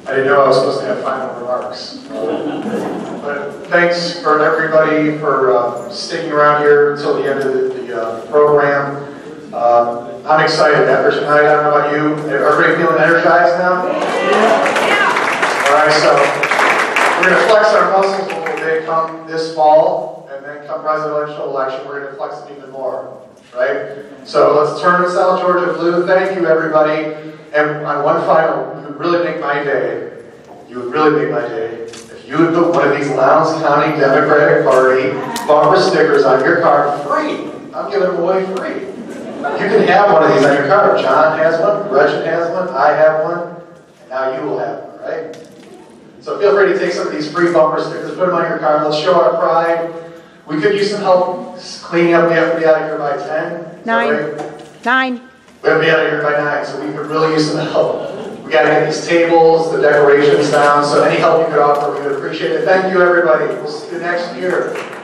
I didn't know I was supposed to have final remarks. But thanks for everybody for sticking around here until the end of the program. I'm excited after tonight. I don't know about you. Everybody feeling energized now? Yeah. All right, so we're going to flex our muscles a little bit come this fall, and then come presidential election, we're going to flex it even more, right? So let's turn to South Georgia blue. Thank you, everybody. And on one final, you would really make my day. You would really make my day if you would put one of these Lowndes County Democratic Party bumper stickers on your car free. I'm giving them away free. You can have one of these on your car. John has one, Gretchen has one, I have one, and now you will have one, right? So feel free to take some of these free bumper stickers, put them on your car. Let's show our pride. We could use some help cleaning up. We have to be out of here by 10. 9. Right? 9. We have to be out of here by 9, so we could really use some help. We got to get these tables, the decorations down, so any help you could offer, we would appreciate it. Thank you, everybody. We'll see you next year.